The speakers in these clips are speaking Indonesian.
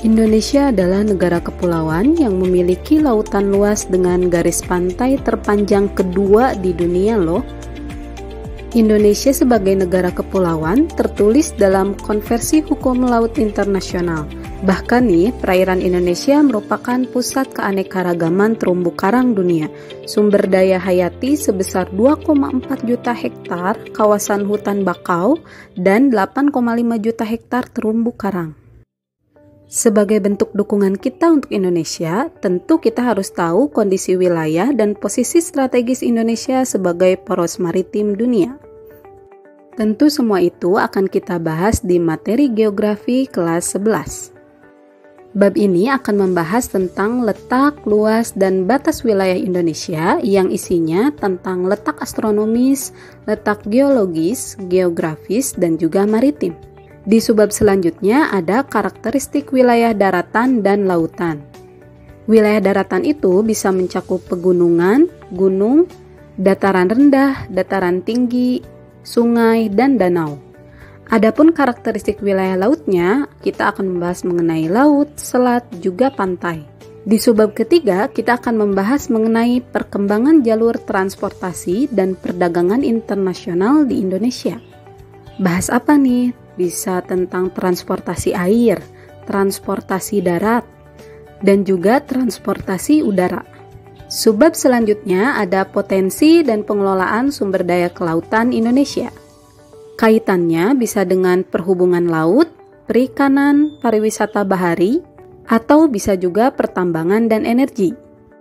Indonesia adalah negara kepulauan yang memiliki lautan luas dengan garis pantai terpanjang kedua di dunia loh. Indonesia sebagai negara kepulauan tertulis dalam Konvensi Hukum Laut Internasional. Bahkan nih, perairan Indonesia merupakan pusat keanekaragaman terumbu karang dunia. Sumber daya hayati sebesar 2,4 juta hektar kawasan hutan bakau dan 8,5 juta hektar terumbu karang. Sebagai bentuk dukungan kita untuk Indonesia, tentu kita harus tahu kondisi wilayah dan posisi strategis Indonesia sebagai poros maritim dunia. Tentu semua itu akan kita bahas di materi geografi kelas 11. Bab ini akan membahas tentang letak, luas, dan batas wilayah Indonesia yang isinya tentang letak astronomis, letak geologis, geografis, dan juga maritim. Di subbab selanjutnya ada karakteristik wilayah daratan dan lautan. Wilayah daratan itu bisa mencakup pegunungan, gunung, dataran rendah, dataran tinggi, sungai, dan danau. Adapun karakteristik wilayah lautnya, kita akan membahas mengenai laut, selat, juga pantai. Di subbab ketiga, kita akan membahas mengenai perkembangan jalur transportasi dan perdagangan internasional di Indonesia. Bahas apa nih? Bisa tentang transportasi air, transportasi darat, dan juga transportasi udara. Subbab selanjutnya ada potensi dan pengelolaan sumber daya kelautan Indonesia. Kaitannya bisa dengan perhubungan laut, perikanan, pariwisata bahari, atau bisa juga pertambangan dan energi.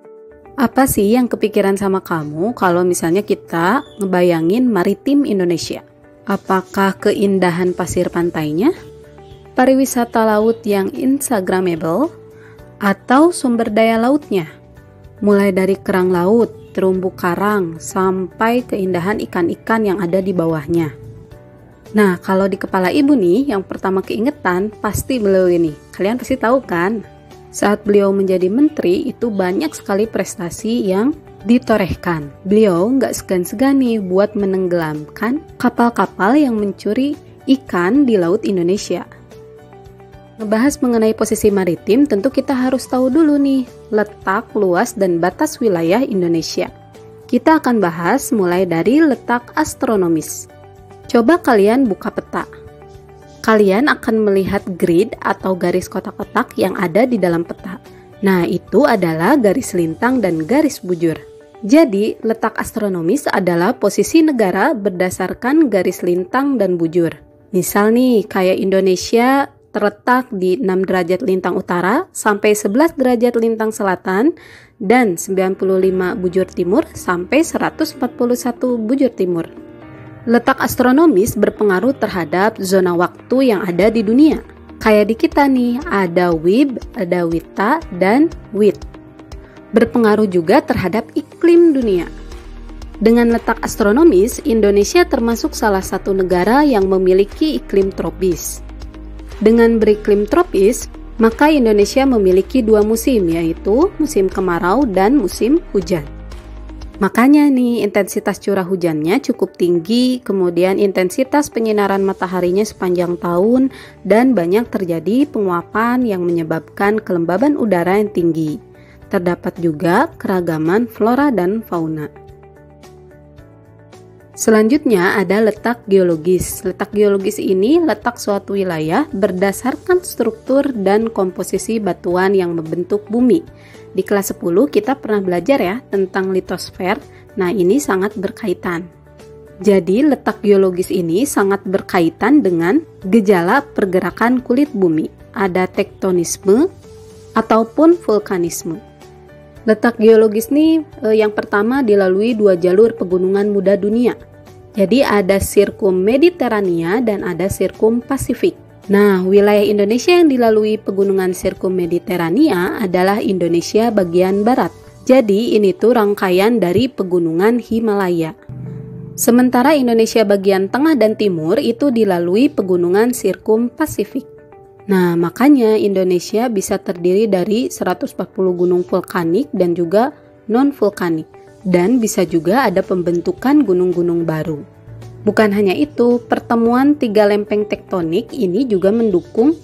Apa sih yang kepikiran sama kamu kalau misalnya kita ngebayangin maritim Indonesia? Apakah keindahan pasir pantainya, pariwisata laut yang instagramable, atau sumber daya lautnya? Mulai dari kerang laut, terumbu karang, sampai keindahan ikan-ikan yang ada di bawahnya. Nah, kalau di kepala ibu nih, yang pertama keingetan pasti beliau ini. Kalian pasti tahu kan? Saat beliau menjadi menteri, itu banyak sekali prestasi yang ditorehkan. Beliau nggak segan-segan nih buat menenggelamkan kapal-kapal yang mencuri ikan di laut Indonesia. Ngebahas mengenai posisi maritim, tentu kita harus tahu dulu nih letak, luas, dan batas wilayah Indonesia. Kita akan bahas mulai dari letak astronomis. Coba kalian buka peta. Kalian akan melihat grid atau garis kotak-kotak yang ada di dalam peta. Nah, itu adalah garis lintang dan garis bujur. Jadi, letak astronomis adalah posisi negara berdasarkan garis lintang dan bujur. Misal nih, kayak Indonesia terletak di 6 derajat lintang utara sampai 11 derajat lintang selatan dan 95 bujur timur sampai 141 bujur timur. Letak astronomis berpengaruh terhadap zona waktu yang ada di dunia. Kayak di kita nih, ada WIB, ada WITA, dan WIT. Berpengaruh juga terhadap iklim dunia. Dengan letak astronomis, Indonesia termasuk salah satu negara yang memiliki iklim tropis. Dengan beriklim tropis, maka Indonesia memiliki 2 musim, yaitu musim kemarau dan musim hujan. Makanya nih, intensitas curah hujannya cukup tinggi, kemudian intensitas penyinaran mataharinya sepanjang tahun, dan banyak terjadi penguapan yang menyebabkan kelembaban udara yang tinggi. Terdapat juga keragaman flora dan fauna. Selanjutnya ada letak geologis. Letak geologis ini letak suatu wilayah berdasarkan struktur dan komposisi batuan yang membentuk bumi. Di kelas 10 kita pernah belajar ya tentang litosfer. Nah, ini sangat berkaitan. Jadi letak geologis ini sangat berkaitan dengan gejala pergerakan kulit bumi. Ada tektonisme ataupun vulkanisme. Letak geologis nih yang pertama dilalui 2 jalur pegunungan muda dunia. Jadi ada sirkum Mediterania dan ada sirkum Pasifik. Nah, wilayah Indonesia yang dilalui pegunungan sirkum Mediterania adalah Indonesia bagian barat. Jadi ini tuh rangkaian dari pegunungan Himalaya. Sementara Indonesia bagian tengah dan timur itu dilalui pegunungan sirkum Pasifik. Nah, makanya Indonesia bisa terdiri dari 140 gunung vulkanik dan juga non-vulkanik. Dan bisa juga ada pembentukan gunung-gunung baru. Bukan hanya itu, pertemuan 3 lempeng tektonik ini juga mendukung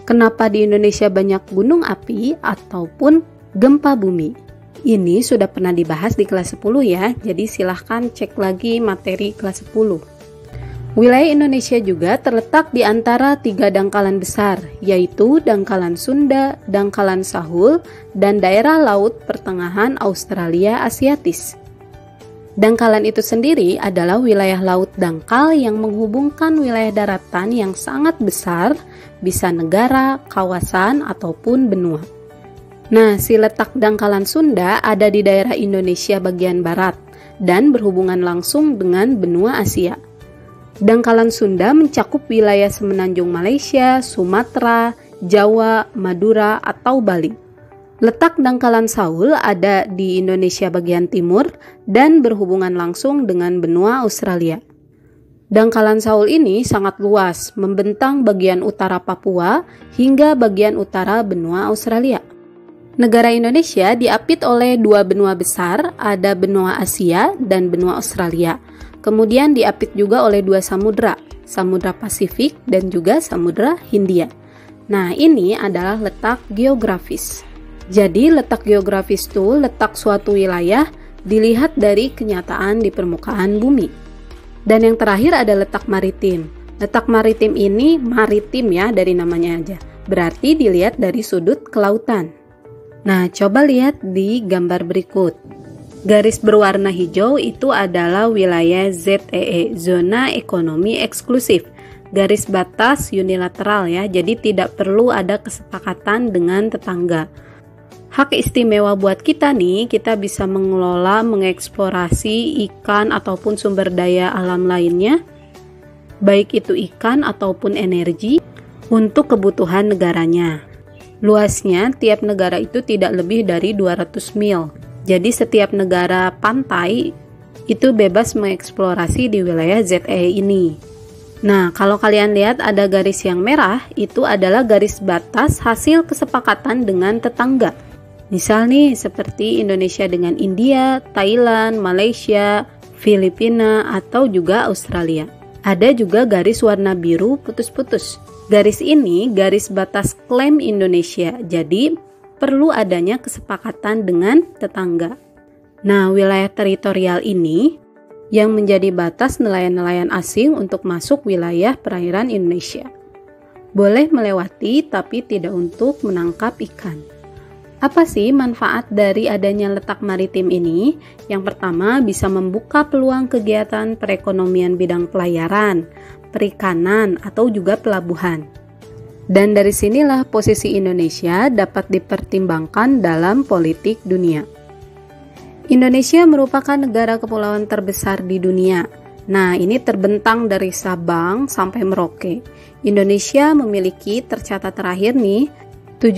Kenapa di Indonesia banyak gunung api ataupun gempa bumi? Ini sudah pernah dibahas di kelas 10 ya, jadi silahkan cek lagi materi kelas 10. Wilayah Indonesia juga terletak di antara 3 dangkalan besar, yaitu Dangkalan Sunda, Dangkalan Sahul, dan daerah Laut Pertengahan Australia Asiatis. Dangkalan itu sendiri adalah wilayah laut dangkal yang menghubungkan wilayah daratan yang sangat besar, bisa negara, kawasan, ataupun benua. Nah, si letak Dangkalan Sunda ada di daerah Indonesia bagian barat dan berhubungan langsung dengan benua Asia. Dangkalan Sunda mencakup wilayah semenanjung Malaysia, Sumatera, Jawa, Madura, atau Bali. Letak Dangkalan Sahul ada di Indonesia bagian timur dan berhubungan langsung dengan benua Australia. Dangkalan Sahul ini sangat luas, membentang bagian utara Papua hingga bagian utara benua Australia. Negara Indonesia diapit oleh 2 benua besar, ada benua Asia dan benua Australia. Kemudian diapit juga oleh 2 samudra, Samudra Pasifik dan juga Samudra Hindia. Nah, ini adalah letak geografis. Jadi letak geografis itu letak suatu wilayah dilihat dari kenyataan di permukaan bumi. Dan yang terakhir ada letak maritim. Letak maritim ini maritim ya, dari namanya aja. Berarti dilihat dari sudut kelautan. Nah, coba lihat di gambar berikut. Garis berwarna hijau itu adalah wilayah ZEE, zona ekonomi eksklusif. Garis batas unilateral ya, jadi tidak perlu ada kesepakatan dengan tetangga. Hak istimewa buat kita nih, kita bisa mengelola, mengeksplorasi ikan ataupun sumber daya alam lainnya, baik itu ikan ataupun energi, untuk kebutuhan negaranya. Luasnya, tiap negara itu tidak lebih dari 200 mil. Jadi setiap negara pantai itu bebas mengeksplorasi di wilayah ZEE ini. Nah, kalau kalian lihat ada garis yang merah, itu adalah garis batas hasil kesepakatan dengan tetangga. Misal nih, seperti Indonesia dengan India, Thailand, Malaysia, Filipina, atau juga Australia. Ada juga garis warna biru putus-putus. Garis ini garis batas klaim Indonesia, jadi perlu adanya kesepakatan dengan tetangga. Nah, wilayah teritorial ini yang menjadi batas nelayan-nelayan asing untuk masuk wilayah perairan Indonesia. Boleh melewati, tapi tidak untuk menangkap ikan. Apa sih manfaat dari adanya letak maritim ini? Yang pertama, bisa membuka peluang kegiatan perekonomian bidang pelayaran, perikanan, atau juga pelabuhan. Dan dari sinilah posisi Indonesia dapat dipertimbangkan dalam politik dunia. Indonesia merupakan negara kepulauan terbesar di dunia. Nah, ini terbentang dari Sabang sampai Merauke. Indonesia memiliki tercatat terakhir nih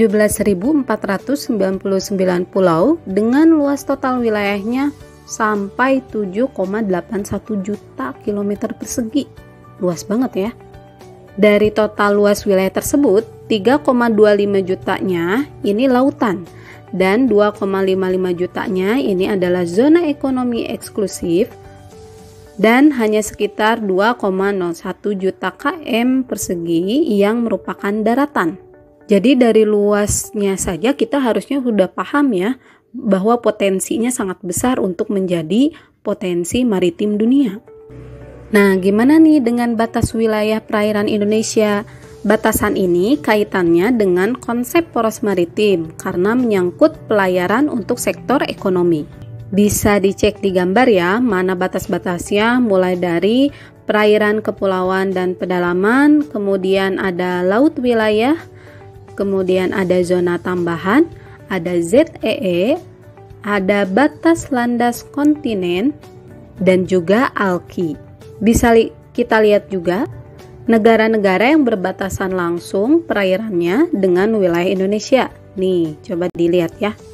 17.499 pulau dengan luas total wilayahnya sampai 7,81 juta kilometer persegi. Luas banget ya. Dari total luas wilayah tersebut, 3,25 jutanya ini lautan dan 2,55 jutanya ini adalah zona ekonomi eksklusif dan hanya sekitar 2,01 juta km persegi yang merupakan daratan. Jadi dari luasnya saja kita harusnya sudah paham ya bahwa potensinya sangat besar untuk menjadi potensi maritim dunia. Nah, gimana nih dengan batas wilayah perairan Indonesia? Batasan ini kaitannya dengan konsep poros maritim karena menyangkut pelayaran untuk sektor ekonomi. Bisa dicek di gambar ya, mana batas-batasnya mulai dari perairan, kepulauan, dan pedalaman, kemudian ada laut wilayah, kemudian ada zona tambahan, ada ZEE, ada batas landas kontinen, dan juga ALKI. Bisa kita lihat juga negara-negara yang berbatasan langsung perairannya dengan wilayah Indonesia. Nih, coba dilihat ya.